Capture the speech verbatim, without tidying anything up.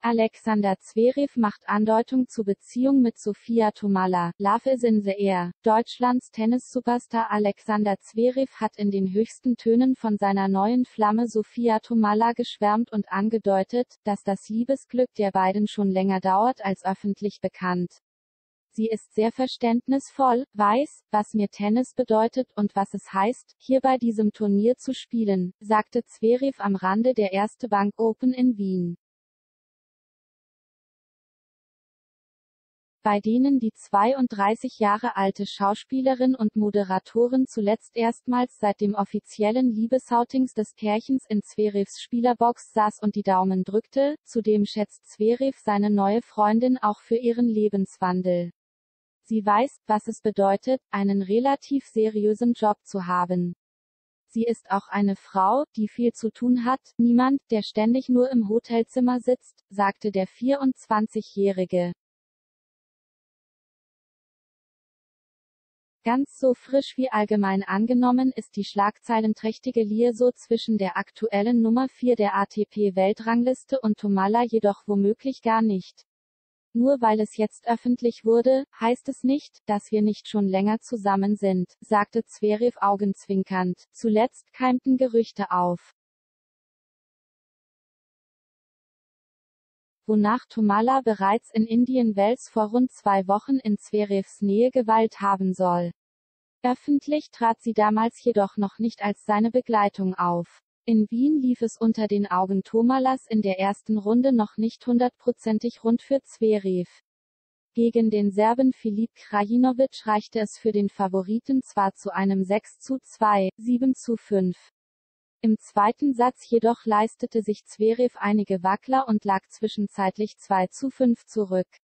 Alexander Zverev macht Andeutung zu Beziehung mit Sophia Tomalla. Love is in the air. Deutschlands Tennis-Superstar Alexander Zverev hat in den höchsten Tönen von seiner neuen Flamme Sophia Tomalla geschwärmt und angedeutet, dass das Liebesglück der beiden schon länger dauert als öffentlich bekannt. Sie ist sehr verständnisvoll, weiß, was mir Tennis bedeutet und was es heißt, hier bei diesem Turnier zu spielen, sagte Zverev am Rande der Erste Bank Open in Wien. Bei denen die zweiunddreißig Jahre alte Schauspielerin und Moderatorin zuletzt erstmals seit dem offiziellen Liebesoutings des Pärchens in Zverevs Spielerbox saß und die Daumen drückte. Zudem schätzt Zverev seine neue Freundin auch für ihren Lebenswandel. Sie weiß, was es bedeutet, einen relativ seriösen Job zu haben. Sie ist auch eine Frau, die viel zu tun hat, niemand, der ständig nur im Hotelzimmer sitzt, sagte der vierundzwanzigjährige. Ganz so frisch wie allgemein angenommen ist die schlagzeilenträchtige Liaison zwischen der aktuellen Nummer vier der A T P-Weltrangliste und Tomalla jedoch womöglich gar nicht. Nur weil es jetzt öffentlich wurde, heißt es nicht, dass wir nicht schon länger zusammen sind, sagte Zverev augenzwinkernd. Zuletzt keimten Gerüchte auf, wonach Tomalla bereits in Indian Wells vor rund zwei Wochen in Zverevs Nähe geweilt haben soll. Öffentlich trat sie damals jedoch noch nicht als seine Begleitung auf. In Wien lief es unter den Augen Tomallas in der ersten Runde noch nicht hundertprozentig rund für Zverev. Gegen den Serben Filip Krajinovic reichte es für den Favoriten zwar zu einem sechs zu zwei, sieben zu fünf. Im zweiten Satz jedoch leistete sich Zverev einige Wackler und lag zwischenzeitlich zwei zu fünf zurück.